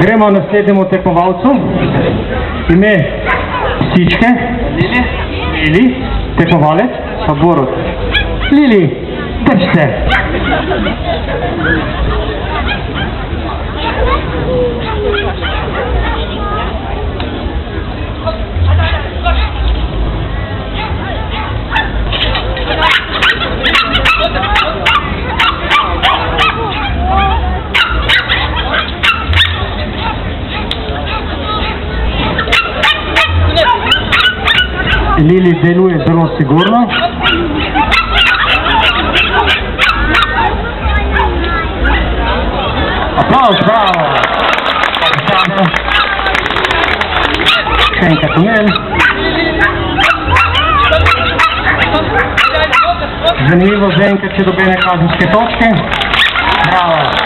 Gremo naslednjemu tekmovalcu. Ime psičke. Lili. Tekmovalec. Pa Borut. Lili, drž se. Lili deluje zelo sigurno. Aplavz, bravo! Še enkrat umel. Zanimivo, že enkrat, če dobene kazenske točke. Bravo!